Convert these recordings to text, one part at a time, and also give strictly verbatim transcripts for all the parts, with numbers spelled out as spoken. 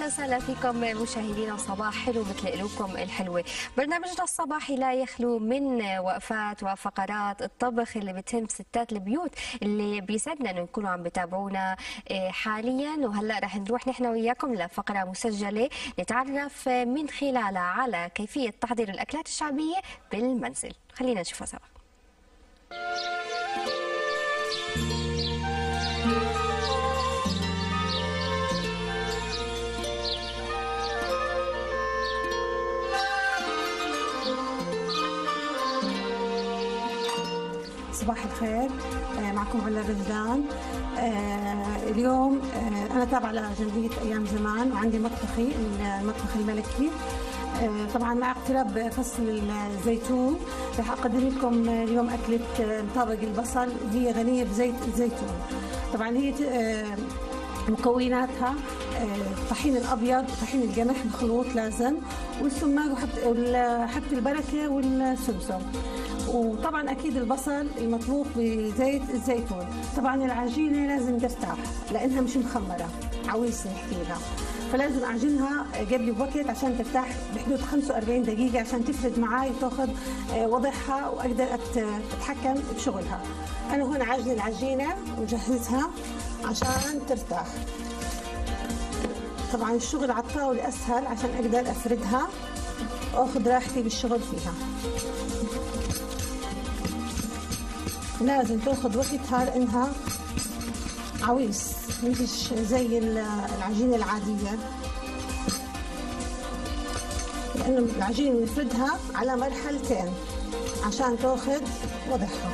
وسهلا فيكم مشاهدينا. صباح حلو مثل قلوبكم الحلوه. برنامجنا الصباحي لا يخلو من وقفات وفقرات الطبخ اللي بتهم ستات البيوت اللي بيسعدنا انه يكونوا عم بتابعونا حاليا. وهلا رح نروح نحن وياكم لفقره مسجله نتعرف من خلالها على كيفيه تحضير الاكلات الشعبيه بالمنزل. خلينا نشوفها سوا. صباح الخير، معكم علا رمضان. اليوم أنا تابعة لجمعية أيام زمان وعندي مطبخي المطبخ الملكي. طبعا مع اقتراب فصل الزيتون رح أقدم لكم اليوم أكلة طابق البصل وهي غنية بزيت الزيتون. طبعا هي مكوناتها الطحين الأبيض وطحين القمح مخلوط لازم، والسماق وحبة البركة والسمسم، وطبعا اكيد البصل المطبوخ بزيت الزيتون. طبعا العجينه لازم ترتاح لانها مش مخمره عويصه نحكيها، فلازم اعجنها قبل بوقت عشان ترتاح بحدود خمسة وأربعين دقيقه عشان تفرد معي وتاخذ وضعها واقدر اتحكم بشغلها. انا هون عاجنه العجينه وجهزها عشان ترتاح. طبعا الشغل على الطاوله اسهل عشان اقدر افردها واخذ راحتي بالشغل فيها. لازم تاخذ وقتها لانها عويص مش زي العجينه العاديه، لانه العجينه نفردها على مرحلتين عشان تاخذ وضعها.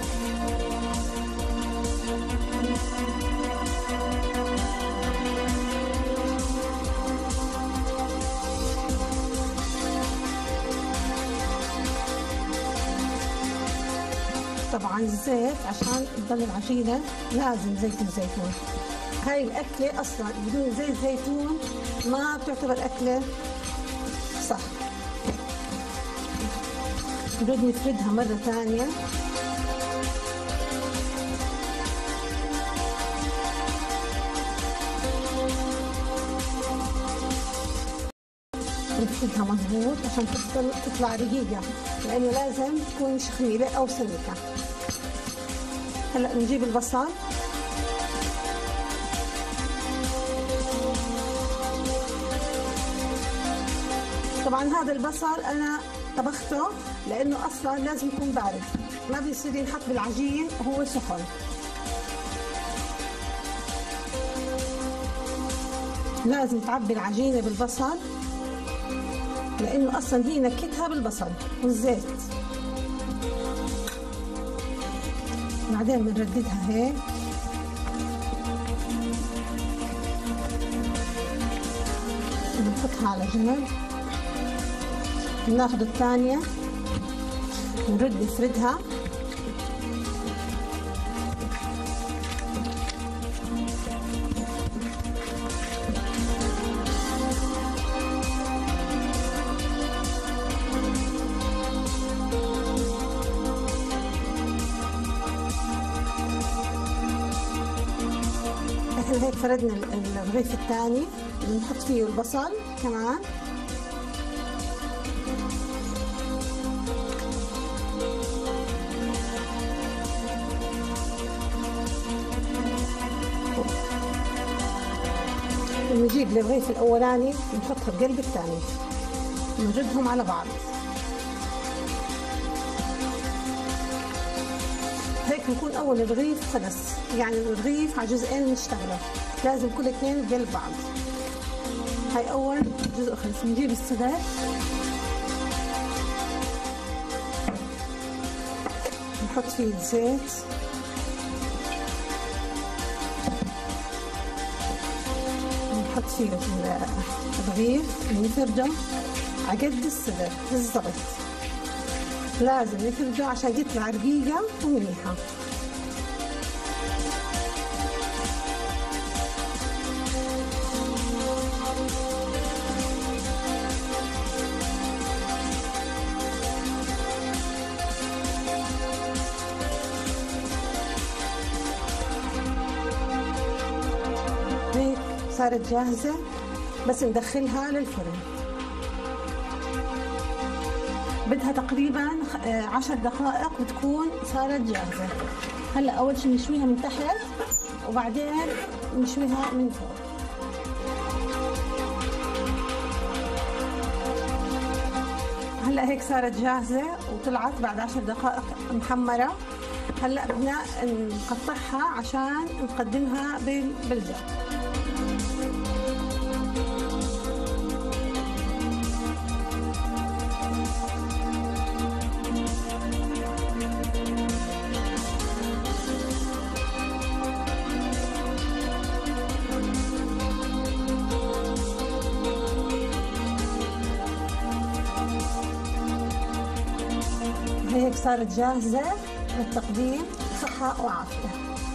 طبعا الزيت عشان تضل العجينه لازم زيت الزيتون. هاي الاكله اصلا بدون زيت زيتون ما بتعتبر اكله صح. بدنا نفردها مره ثانيه. نفردها مضبوط عشان تفضل تطلع رقيقه، لانه لازم تكون مش خميله او سميكه. هلا نجيب البصل طبعا هذا البصل انا طبخته لانه اصلا لازم يكون بارد، ما بيصير ينحط بالعجين وهو سخن. لازم تعبي العجينه بالبصل لانه اصلا هي نكهتها بالبصل والزيت. بعدين بنرددها هيك بنحطها على جنب. بناخذ الثانية بنرد نفردها. احنا هيك فردنا الرغيف الثاني بنحط فيه البصل كمان. ونجيب الرغيف الاولاني بنحطها بقلب الثاني ونردهم على بعض. هيك بكون اول الرغيف خلص، يعني الرغيف على جزئين نشتغله، لازم كل اثنين بقلب بعض. هاي اول جزء خلص. بنجيب الصدر نحط فيه الزيت، نحط فيه الرغيف ونفرده على قد الصدر بالضبط. لازم نفرده عشان يطلع رقيقة ومنيحة. هيك صارت جاهزة. بس ندخلها للفرن. بدها تقريبا عشر دقائق بتكون صارت جاهزة. هلا أول شيء نشويها من تحت وبعدين نشويها من فوق. هلا هيك صارت جاهزة وطلعت بعد عشر دقائق محمرة. هلا بدنا نقطعها عشان نقدمها بالبلدة. هيك صارت جاهزة للتقديم. صحة وعافية.